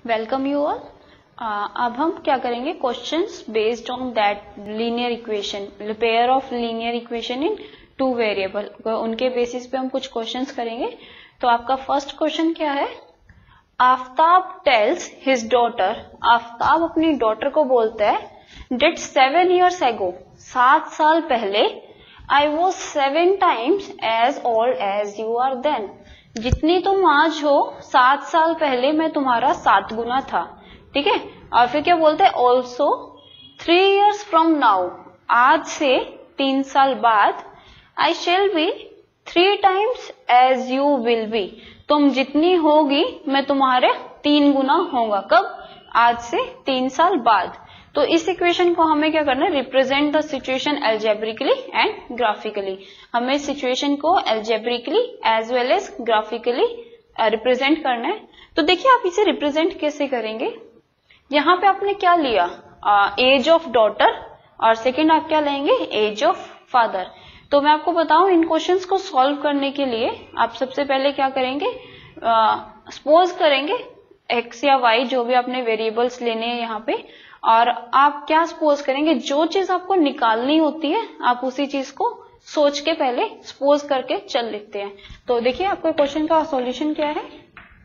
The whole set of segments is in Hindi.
Welcome you all. अब हम क्या करेंगे, questions based on that linear equation, pair of linear equation in two variable, उनके बेसिस पे हम कुछ क्वेश्चंस करेंगे। तो आपका फर्स्ट क्वेश्चन क्या है, Aftab tells his daughter, Aftab अपनी डॉटर को बोलता है, डेट 7 years ago, 7 साल पहले, I was 7 times as old as you are then, जितनी तुम आज हो 7 साल पहले मैं तुम्हारा 7 गुना था। ठीक है, और फिर क्या बोलते हैं, ऑल्सो 3 years from now, आज से 3 साल बाद, I shall be 3 times as you will be, तुम जितनी होगी मैं तुम्हारे 3 गुना होगा। कब? आज से 3 साल बाद। तो इस इक्वेशन को हमें क्या करना है, represent the situation algebraically and graphically. हमें सिचुएशन को algebraically as well as graphically represent करना है। तो देखिए आप इसे रिप्रेजेंट कैसे करेंगे। यहाँ पे आपने क्या लिया, एज ऑफ डॉटर, और सेकेंड आप क्या लेंगे, एज ऑफ फादर। तो मैं आपको बताऊं, इन क्वेश्चंस को सॉल्व करने के लिए आप सबसे पहले क्या करेंगे, सपोज करेंगे एक्स या वाई जो भी आपने वेरिएबल्स लेने हैं यहाँ पे, और आप क्या सपोज करेंगे, जो चीज आपको निकालनी होती है आप उसी चीज को सोच के पहले सपोज करके चल लेते हैं। तो देखिए आपके क्वेश्चन का सॉल्यूशन क्या है,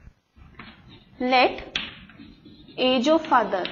लेट एज ऑफ फादर,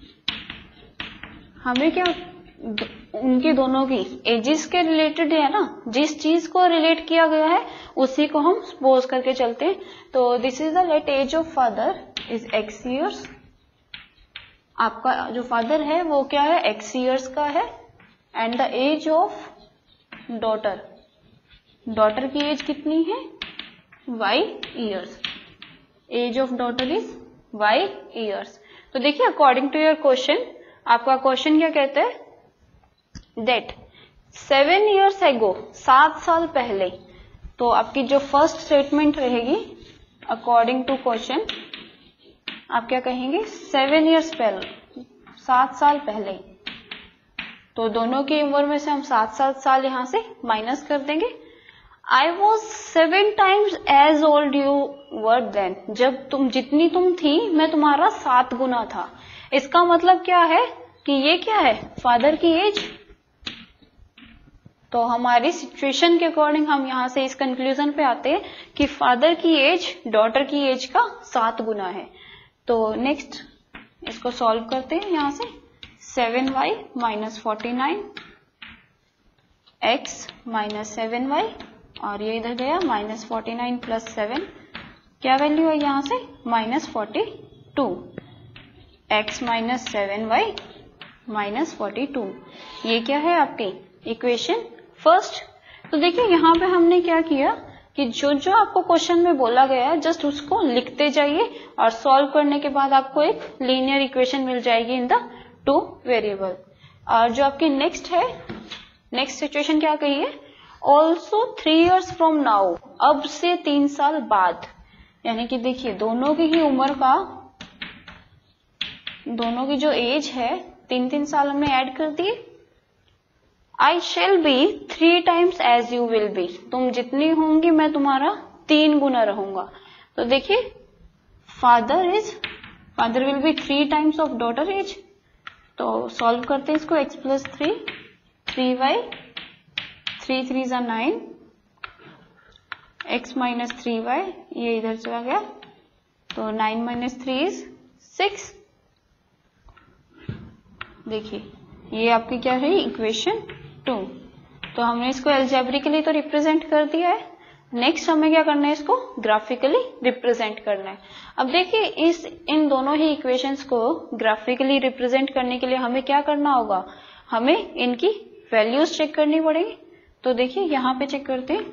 हमें क्या, उनके दोनों की एजेस के रिलेटेड है ना, जिस चीज को रिलेट किया गया है उसी को हम सपोज करके चलते हैं। तो this is the let age of father is x years, आपका जो फादर है वो क्या है, x years का है, and the age of daughter, daughter की एज कितनी है, y years, age of daughter is y years। तो देखिए अकॉर्डिंग टू योर क्वेश्चन, आपका क्वेश्चन क्या कहता है, दैट 7 years ago, 7 साल पहले। तो आपकी जो फर्स्ट स्टेटमेंट रहेगी अकॉर्डिंग टू क्वेश्चन, आप क्या कहेंगे, 7 years पहले, 7 साल पहले। तो दोनों की उम्र में से हम 7 साल यहां से माइनस कर देंगे। I was 7 times as old you were then, जब तुम जितनी तुम थी मैं तुम्हारा 7 गुना था। इसका मतलब क्या है कि ये क्या है, फादर की एज। तो हमारी सिचुएशन के अकॉर्डिंग हम यहाँ से इस कंक्लूजन पे आते हैं कि फादर की एज डॉटर की एज का 7 गुना है। तो नेक्स्ट इसको सॉल्व करते हैं, यहाँ से 7y minus 49 x minus 7y, और ये इधर गया माइनस 49 प्लस 7, क्या वैल्यू है यहाँ से, minus 42, x minus 7y minus 42, ये क्या है आपकी इक्वेशन फर्स्ट। तो देखिए यहाँ पे हमने क्या किया कि जो जो आपको क्वेश्चन में बोला गया है जस्ट उसको लिखते जाइए, और सॉल्व करने के बाद आपको एक लीनियर इक्वेशन मिल जाएगी इन द टू वेरिएबल। और जो आपकी नेक्स्ट है, नेक्स्ट सिचुएशन क्या कही है, ऑल्सो 3 years फ्रॉम नाउ, अब से 3 साल बाद। यानी कि देखिए दोनों की ही उम्र का, दोनों की जो एज है 3 साल हमने ऐड कर दिए। I shall be 3 times as you will be, तुम जितनी होंगी मैं तुम्हारा 3 गुना रहूंगा। तो देखिए father will be 3 times of daughter age. तो सॉल्व करते हैं इसको, x plus 3, 3y, 3 3 9, x minus 3y, ये इधर चला गया, तो 9 माइनस 3 इज 6। देखिए ये आपकी क्या है, इक्वेशन 2। तो हमने इसको एल्जेब्रिकली तो रिप्रेजेंट कर दिया है, नेक्स्ट हमें क्या करना है, इसको ग्राफिकली रिप्रेजेंट करना है। अब देखिए इन दोनों ही इक्वेशंस को ग्राफिकली रिप्रेजेंट करने के लिए हमें क्या करना होगा, हमें इनकी वैल्यूज चेक करनी पड़ेगी। तो देखिए यहाँ पे चेक करते हैं,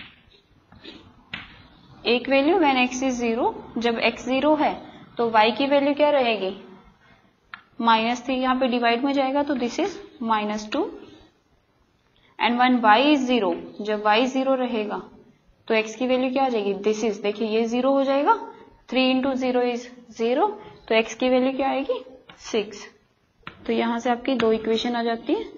एक वैल्यू व्हेन x इज 0, जब x 0 है तो y की वैल्यू क्या रहेगी, -3, यहाँ पे डिवाइड में जाएगा तो this is -2, and when y is 0, जब y 0 रहेगा तो x की वैल्यू क्या आ जाएगी, दिस इज, देखिए ये 0 हो जाएगा, 3 into 0 इज 0, तो x की वैल्यू क्या आएगी, 6। तो यहाँ से आपकी दो इक्वेशन आ जाती है,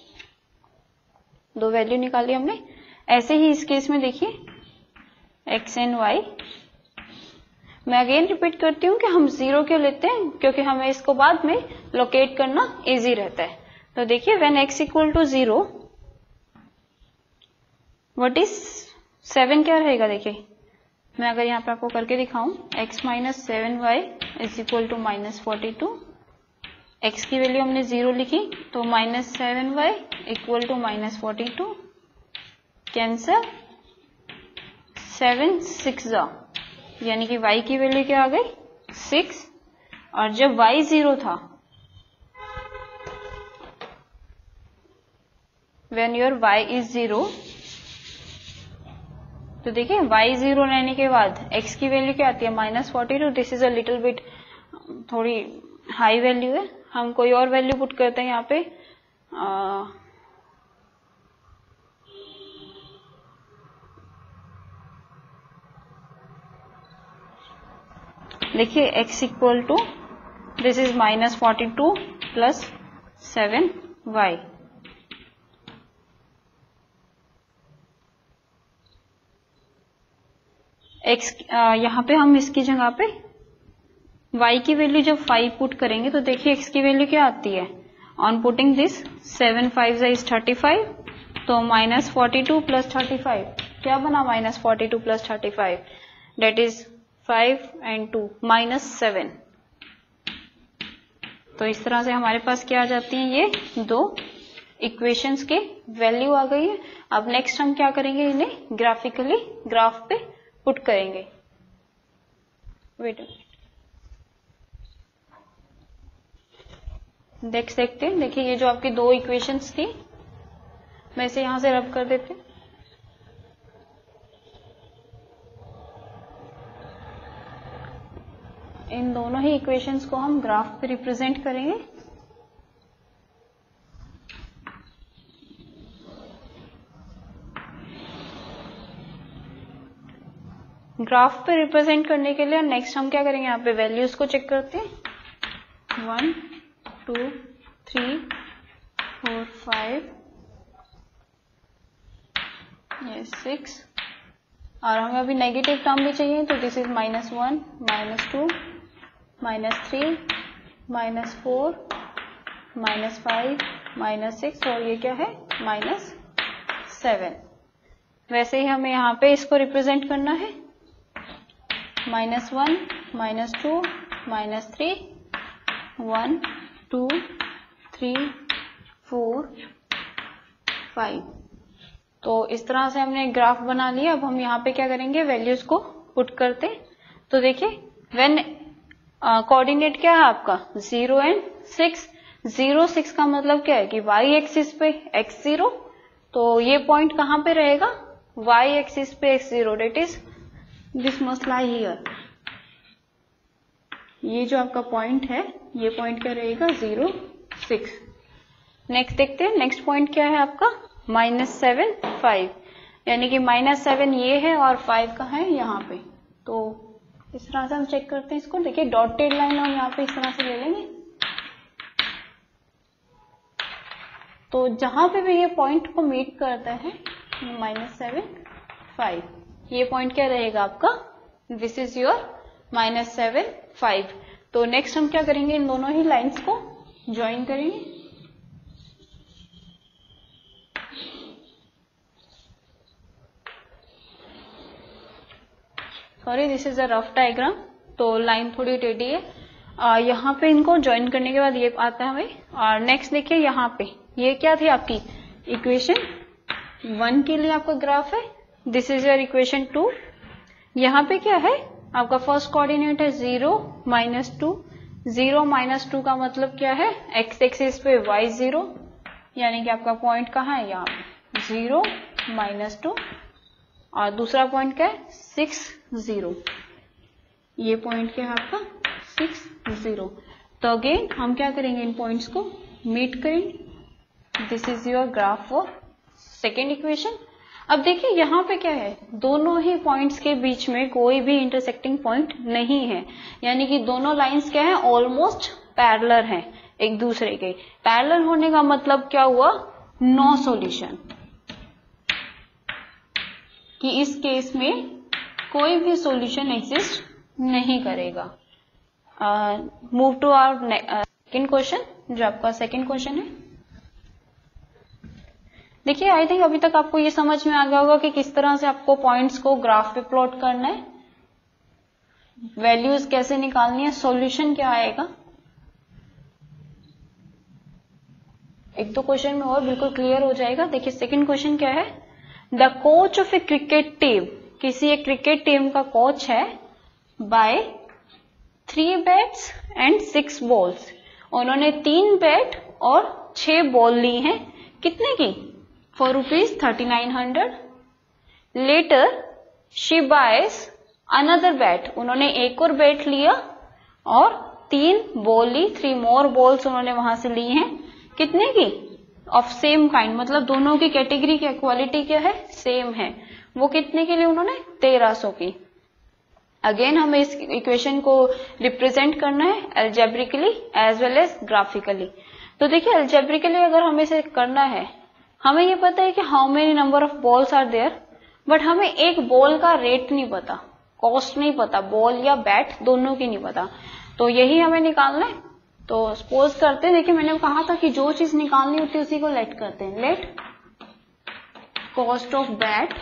दो वैल्यू निकाली हमने। ऐसे ही इस केस में देखिए x एंड y, मैं अगेन रिपीट करती हूँ कि हम 0 क्यों लेते हैं, क्योंकि हमें इसको बाद में लोकेट करना इजी रहता है। तो देखिए when x equal to 0 what is 7 क्या रहेगा। देखिए मैं अगर यहाँ पे आपको करके दिखाऊं, x minus 7y is equal to minus 42। x की वैल्यू हमने 0 लिखी तो minus 7y equal to minus 42। Cancel 7 6 यानी कि y की वैल्यू क्या आ गई 6। और जब y 0 था, when your y is 0, तो देखिए y 0 रहने के बाद x की वैल्यू क्या आती है minus 42। This is a little bit थोड़ी हाई वैल्यू है, हम कोई और वैल्यू पुट करते हैं यहाँ पे। देखिए x equal to this is minus 42 plus 7y। x यहाँ पे हम इसकी जगह पे y की वैल्यू जब 5 पुट करेंगे तो देखिए x की वैल्यू क्या आती है। ऑन पुटिंग दिस 7 5 इज 35, तो माइनस 42 प्लस 35 क्या बना minus 42 plus 35, that is 5 and 2 minus 7। तो इस तरह से हमारे पास क्या आ जाती हैं, ये दो इक्वेशंस के वैल्यू आ गई है। अब नेक्स्ट हम क्या करेंगे, इन्हें ग्राफिकली ग्राफ पे पुट करेंगे। वेट देखते हैं। देखिए ये जो आपकी दो इक्वेशंस थी, मैं इसे यहां से रब कर देते हैं। इन दोनों ही इक्वेशंस को हम ग्राफ पे रिप्रेजेंट करेंगे। ग्राफ पे रिप्रेजेंट करने के लिए नेक्स्ट हम क्या करेंगे, यहाँ पे वैल्यूज को चेक करते हैं। 1 2 3 4 5 ये 6 और हमें अभी नेगेटिव टर्म भी चाहिए, तो this is minus 1 minus 2 minus 3 minus 4 minus 5 minus 6 और ये क्या है माइनस 7। वैसे ही हमें यहाँ पे इसको रिप्रेजेंट करना है। Minus 1 minus 2 minus 3 1 2 3 4 5। तो इस तरह से हमने ग्राफ बना लिया। अब हम यहाँ पे क्या करेंगे, वैल्यूज को पुट करते। तो देखिए व्हेन कोऑर्डिनेट क्या है आपका 0 and 6। 0 6 का मतलब क्या है कि y एक्सिस पे x0, तो ये पॉइंट कहाँ पे रहेगा y एक्सिस पे x0, that is this must lie here. ये जो आपका पॉइंट है, ये पॉइंट क्या रहेगा 0 6। नेक्स्ट देखते हैं, नेक्स्ट पॉइंट क्या है आपका माइनस 7 5, यानी कि माइनस 7 ये है और 5 कहाँ है यहाँ पे। तो इस तरह से हम चेक करते हैं इसको। देखिए डॉटेड लाइन हम यहाँ पे इस तरह से ले लेंगे। तो जहां पे भी ये पॉइंट को मीट करता है माइनस 7 5, ये पॉइंट क्या रहेगा आपका, दिस इज योर माइनस 7 5। तो नेक्स्ट हम क्या करेंगे, इन दोनों ही लाइंस को ज्वाइन करेंगे। Sorry this is a rough diagram, तो लाइन थोड़ी टेढ़ी है। यहाँ पे इनको ज्वाइन करने के बाद ये आता है हमें। और नेक्स्ट देखिए यहाँ पे ये क्या थी आपकी इक्वेशन 1 के लिए आपका ग्राफ है। This is your equation 2। यहाँ पे क्या है आपका फर्स्ट कोऑर्डिनेट है 0 माइनस 2। 0 माइनस 2 का मतलब क्या है, x एक्सिस पे y 0, यानी कि आपका पॉइंट कहाँ है यहाँ पे 0 माइनस 2। और दूसरा पॉइंट क्या है 6 0, ये पॉइंट क्या है आपका 6 0। तो अगेन हम क्या करेंगे, इन पॉइंट्स को मीट करेंगे। This is your graph for second equation. अब देखिए यहाँ पे क्या है, दोनों ही पॉइंट्स के बीच में कोई भी इंटरसेक्टिंग पॉइंट नहीं है, यानी कि दोनों लाइंस क्या है ऑलमोस्ट पैरेलल हैं एक दूसरे के। पैरेलल होने का मतलब क्या हुआ, नो सॉल्यूशन, कि इस केस में कोई भी सॉल्यूशन एग्जिस्ट नहीं करेगा। Move to our second question, जो आपका सेकेंड क्वेश्चन है। देखिए आई थिंक अभी तक आपको ये समझ में आ गया होगा कि किस तरह से आपको पॉइंट्स को ग्राफ पे प्लॉट करना है, वैल्यूज कैसे निकालनी है, सॉल्यूशन क्या आएगा। एक दो क्वेश्चन में और बिल्कुल क्लियर हो जाएगा। देखिए सेकंड क्वेश्चन क्या है, the coach of a cricket team, किसी एक क्रिकेट टीम का कोच है, बाय 3 बैट्स एंड 6 बॉल्स, उन्होंने 3 बैट और 6 बॉल ली हैं, कितने की, for rupees 3900। Later she buys another bat, उन्होंने एक और बैट लिया और 3 बॉल ली, 3 मोर बॉल्स उन्होंने वहां से ली हैं, कितने की, ऑफ सेम काइंड, मतलब दोनों की कैटेगरी क्या, क्वालिटी क्या है, सेम है। वो कितने के लिए उन्होंने, 1300 की। अगेन हमें इस इक्वेशन को रिप्रेजेंट करना है algebraically as well as graphically. तो देखिए अलजेब्रिकली अगर हमें इसे करना है, हमें ये पता है कि how many number of balls are there, but हमें एक बॉल का रेट नहीं पता, कॉस्ट नहीं पता, बॉल या बैट दोनों की नहीं पता, तो यही हमें निकालना है। तो सपोज करते हैं, देखिए मैंने कहा था कि जो चीज निकालनी होती है उसी को लेट करते हैं, let cost of bat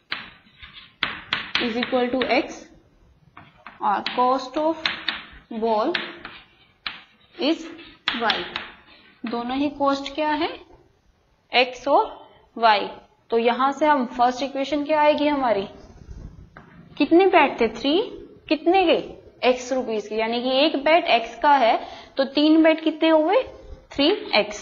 is equal to x और cost of ball is y, दोनों ही कॉस्ट क्या है, एक्स और वाई। तो यहां से हम फर्स्ट इक्वेशन क्या आएगी हमारी, कितने बैट थे, 3, कितने के, एक्स रुपीज की, यानी कि एक बैट एक्स का है तो 3 बैट कितने हुए, 3x,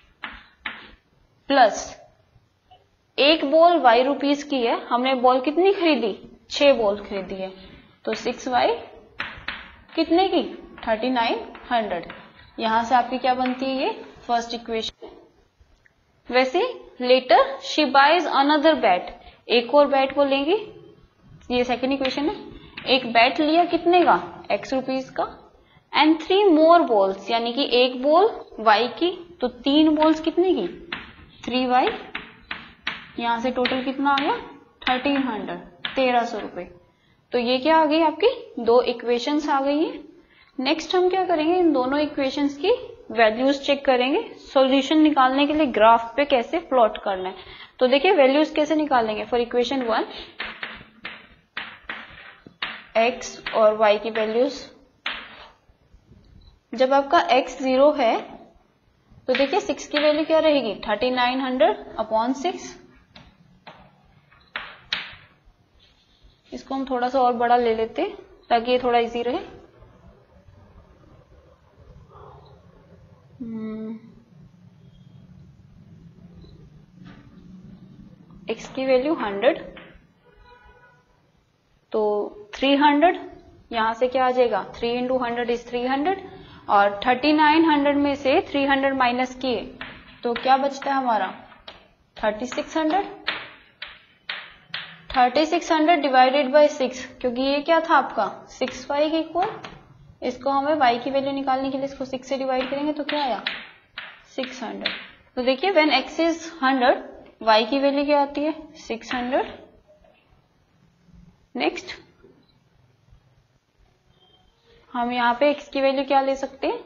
प्लस एक बॉल वाई रुपीज की है, हमने बॉल कितनी खरीदी, 6 बॉल खरीदी है, तो 6y कितने की, 3900। यहां से आपकी क्या बनती है, ये फर्स्ट इक्वेशन। वैसे later she buys another bat, एक और बैट वो लेंगी, ये सेकेंड इक्वेशन है, एक बैट लिया कितने का, x रुपीज का, एंड 3 मोर बॉल्स, यानी कि एक बॉल y की, तो 3 बॉल्स कितने की, 3y, यहां से टोटल कितना आ गया, 1300, 1300 रुपए। तो ये क्या आ गई आपकी, 2 इक्वेशंस आ गई हैं। नेक्स्ट हम क्या करेंगे, इन दोनों इक्वेशंस की वैल्यूज चेक करेंगे, सॉल्यूशन निकालने के लिए ग्राफ पे कैसे प्लॉट करना है। तो देखिए वैल्यूज कैसे निकालेंगे, फॉर इक्वेशन 1 x और y की वैल्यूज, जब आपका x 0 है तो देखिए 6 की वैल्यू क्या रहेगी, 3900 अपॉन 6। इसको हम थोड़ा सा और बड़ा ले लेते हैं ताकि ये थोड़ा इजी रहे। x की वैल्यू 100, तो 300, यहां से क्या आ जाएगा, 3 इंटू 100 इज 300, और 3900 में से 300 माइनस किए तो क्या बचता है हमारा, 3600। 3600 डिवाइडेड बाय 6, क्योंकि ये क्या था आपका 6y के इक्वल, इसको हमें y की वैल्यू निकालने के लिए इसको 6 से डिवाइड करेंगे तो क्या आया, 600। तो देखिए व्हेन x इज 100, y की वैल्यू क्या आती है, 600। नेक्स्ट हम यहाँ पे x की वैल्यू क्या ले सकते हैं,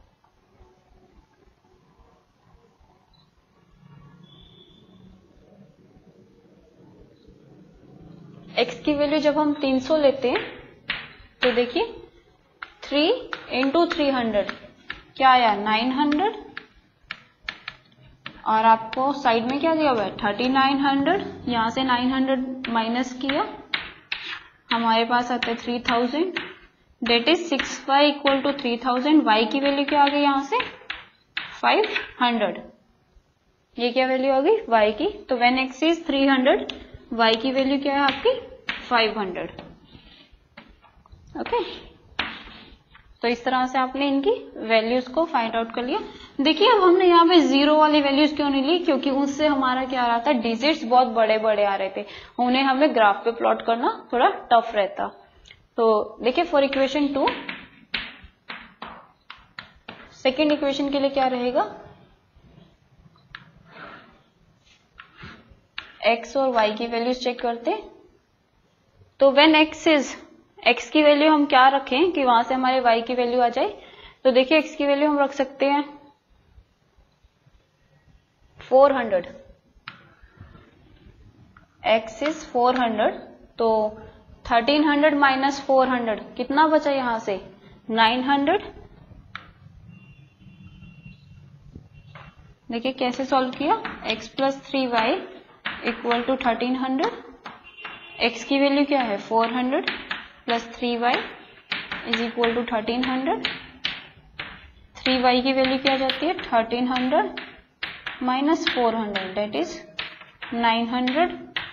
x की वैल्यू जब हम 300 लेते हैं तो देखिए 3 इंटू 300 क्या आया, 900, और आपको साइड में क्या दिया हुआ है, 3900, यहां से 900 माइनस किया, हमारे पास आता है 3000, that is 6y equal to 3000, y की वैल्यू क्या आ गई यहाँ से 500, ये क्या वैल्यू आ गई y की, तो व्हेन x इज 300, y की वैल्यू क्या है आपकी 500। ओके, तो इस तरह से आपने इनकी वैल्यूज को फाइंड आउट कर लिया। देखिए अब हमने यहाँ पे 0 वाली वैल्यूज क्यों नहीं ली, क्योंकि उससे हमारा क्या आ रहा था, डिजिट्स बहुत बड़े बड़े आ रहे थे, उन्हें हमें ग्राफ पे प्लॉट करना थोड़ा टफ रहता। तो देखिए फॉर इक्वेशन 2, सेकेंड इक्वेशन के लिए क्या रहेगा, x और y की वैल्यूज चेक करते हैं। तो व्हेन x इज x की वैल्यू हम क्या रखें कि वहां से हमारे y की वैल्यू आ जाए। तो देखिए x की वैल्यू हम रख सकते हैं 400, x इज 400, तो 1300 माइनस 400 कितना बचा यहां से 900। देखिए कैसे सॉल्व किया, x plus 3y equal to 1300, x की वैल्यू क्या है 400 plus 3y is equal to 1300, 3y की वैल्यू क्या जाती है 1300 माइनस 400 दैट इज 900,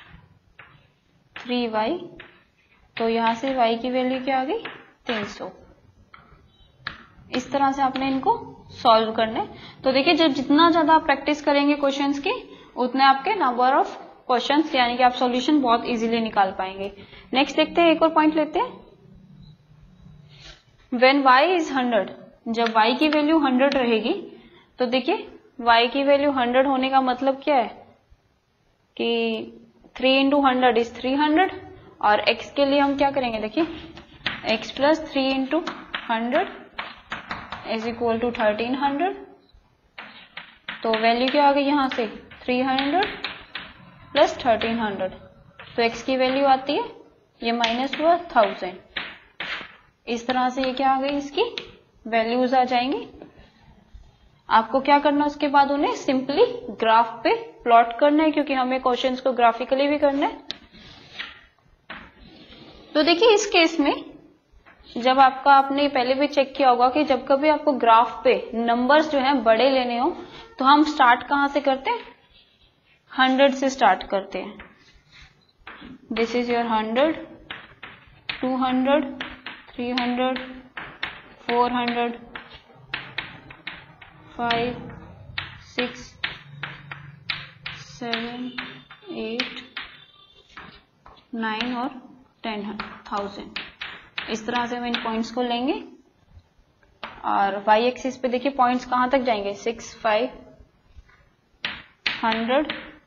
3y, तो यहां से y की वैल्यू क्या आ गई 300। इस तरह से आपने इनको सॉल्व करने। तो देखिए जब जितना ज्यादा आप प्रैक्टिस करेंगे क्वेश्चंस की उतने आपके नंबर ऑफ क्वेश्चंस यानी कि आप सॉल्यूशन बहुत इजीली निकाल पाएंगे। नेक्स्ट देखते हैं, एक और पॉइंट लेते हैं। व्हेन y इज 100, जब y की वैल्यू 100 रहेगी तो देखिए y की वैल्यू 100 होने का मतलब क्या है कि 3 इंटू 100 इज 300, और x के लिए हम क्या करेंगे, देखिए x plus 3 into 100 is equal to 1300, तो वैल्यू क्या आ गई यहां से 300 प्लस 1300, तो x की वैल्यू आती है, ये माइनस हुआ 1000। इस तरह से ये क्या आ गई, इसकी वैल्यूज आ जाएंगी। आपको क्या करना है उसके बाद, उन्हें सिंपली ग्राफ पे प्लॉट करना है, क्योंकि हमें क्वेश्चंस को ग्राफिकली भी करना है। तो देखिए इस केस में जब आपने पहले भी चेक किया होगा कि जब कभी आपको ग्राफ पे नंबर्स जो है बड़े लेने हो तो हम स्टार्ट कहां से करते हैं, 100 से स्टार्ट करते हैं। दिस इज योर 100, 200, 300, 400, 5, 6, 7, 8, 9 और 10,000। इस तरह से हम इन पॉइंट्स को लेंगे और y एक्सिस पे देखिए पॉइंट्स कहां तक जाएंगे, 6, 5, 100,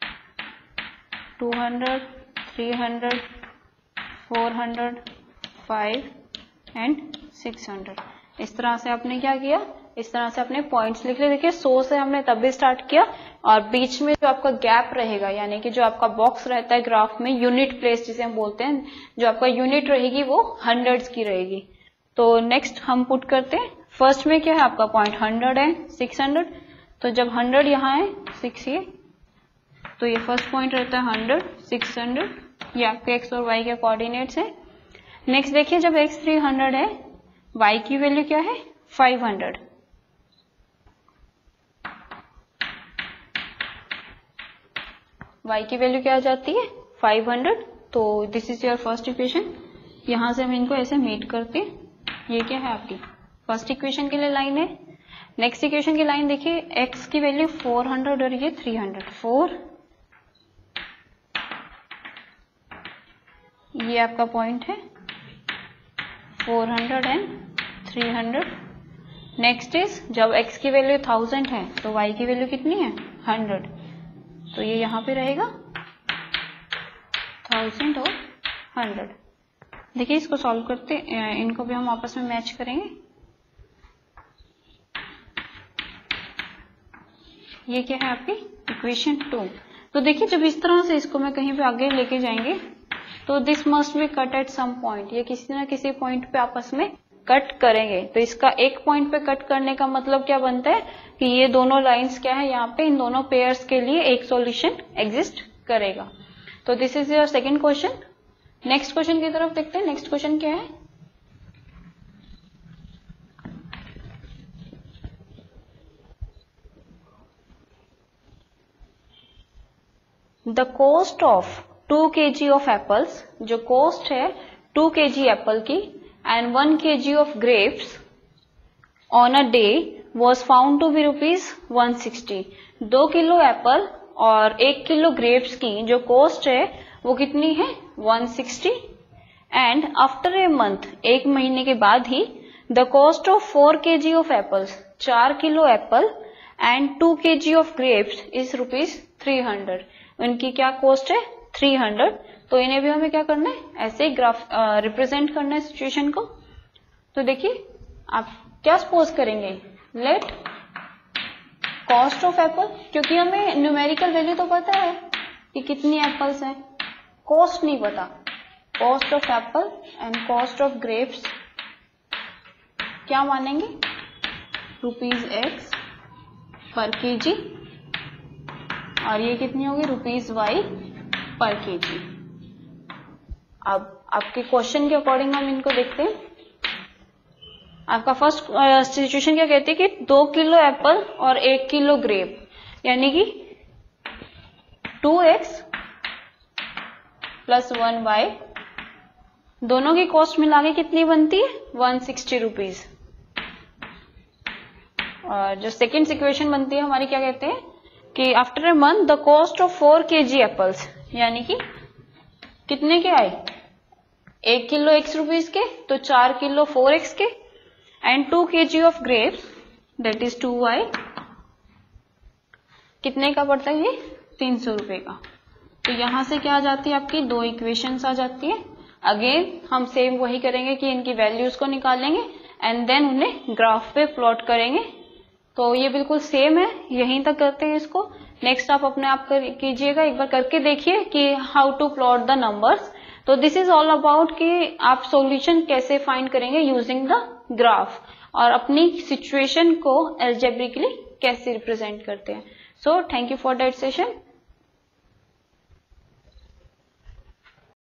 200, 300, 400, 5 एंड 600। इस तरह से आपने क्या किया, इस तरह से अपने पॉइंट्स लिख लिए। देखिए 100 से हमने तभी स्टार्ट किया और बीच में जो आपका गैप रहेगा यानी कि जो आपका बॉक्स रहता है ग्राफ में, यूनिट प्लेस जिसे हम बोलते हैं, जो आपका यूनिट रहेगी वो हंड्रेड्स की रहेगी। तो नेक्स्ट हम पुट करते हैं, फर्स्ट में क्या है आपका पॉइंट 100 है, 600, तो जब 100 यहाँ है 6 ये, तो ये फर्स्ट पॉइंट रहता है 100, 600, ये आपके x और y के कोऑर्डिनेट्स है। नेक्स्ट देखिए जब x 300 है, y की वैल्यू क्या है 500, y की वैल्यू क्या आ जाती है 500, तो this is your first equation. यहां से हम इनको ऐसे मीट करते हैं, ये क्या है आपकी फर्स्ट इक्वेशन के लिए लाइन है। नेक्स्ट इक्वेशन की लाइन देखिए, x की वैल्यू 400 और ये 300, 4, ये आपका पॉइंट है 400 एंड 300। नेक्स्ट इज जब x की वैल्यू 1000 है तो y की वैल्यू कितनी है 100, तो ये यहां पे रहेगा 1000 और 100। देखिए इसको सॉल्व करते, इनको भी हम आपस में मैच करेंगे। ये क्या है आपकी इक्वेशन 2। तो देखिए जब इस तरह से इसको मैं कहीं पे आगे लेके जाएंगे तो this must be cut at some point, ये किसी ना किसी पॉइंट पे आपस में कट करेंगे। तो इसका एक पॉइंट पे कट करने का मतलब क्या बनता है कि ये दोनों लाइंस क्या है, यहाँ पे इन दोनों पेयर्स के लिए एक सॉल्यूशन एग्जिस्ट करेगा। तो this is your second question. Next question की तरफ देखते हैं। नेक्स्ट क्वेश्चन क्या है, the cost of 2 kg of apples, जो कॉस्ट है 2 kg एप्पल की and 1 kg of grapes on a day was found to be ₹160। 2 kilo apple और 1 किलो ग्रेप्स की जो कॉस्ट है वो कितनी है 160, एंड आफ्टर ए मंथ, एक महीने के बाद ही, the cost of 4 kg of apples, 4 kilo apple and 2 kg of grapes is ₹300। उनकी क्या कॉस्ट है 300। तो इन्हें भी हमें क्या करना है, ऐसे ही ग्राफ रिप्रेजेंट करना है सिचुएशन को। तो देखिए आप क्या सपोज करेंगे, लेट कॉस्ट ऑफ एप्पल, क्योंकि हमें न्यूमेरिकल वैल्यू तो पता है कि कितनी एप्पल्स हैं, कॉस्ट नहीं पता। Cost of apple and cost of grapes क्या मानेंगे, ₹X पर केजी, और ये कितनी होगी, ₹Y पर केजी। अब आपके क्वेश्चन के अकॉर्डिंग हम इनको देखते हैं। आपका फर्स्ट सिचुएशन क्या कहती है कि 2 किलो एप्पल और 1 किलो ग्रेप, यानी कि 2x प्लस 1y, दोनों की कॉस्ट मिला के कितनी बनती है, ₹160। और जो सेकेंड सिचुएशन बनती है हमारी, क्या कहते हैं कि after a month the cost of 4 kg apples, यानी कि कितने के आए, 1 किलो ₹X के, तो 4 किलो 4x के, and 2 kg of grapes that is 2y, कितने का पड़ता है ये, ₹300 का। तो यहां से क्या आ जाती है, आपकी 2 इक्वेशंस आ जाती है। अगेन हम सेम वही करेंगे कि इनकी वैल्यूज को निकालेंगे एंड देन उन्हें ग्राफ पे प्लॉट करेंगे। तो ये बिल्कुल सेम है, यहीं तक करते हैं इसको। नेक्स्ट आप अपने आप कीजिएगा, एक बार करके देखिए कि how to plot the numbers. तो दिस इज ऑल अबाउट कि आप सॉल्यूशन कैसे फाइंड करेंगे यूजिंग द ग्राफ, और अपनी सिचुएशन को एल्जेब्रिकली कैसे रिप्रेजेंट करते हैं। So thank you for that session.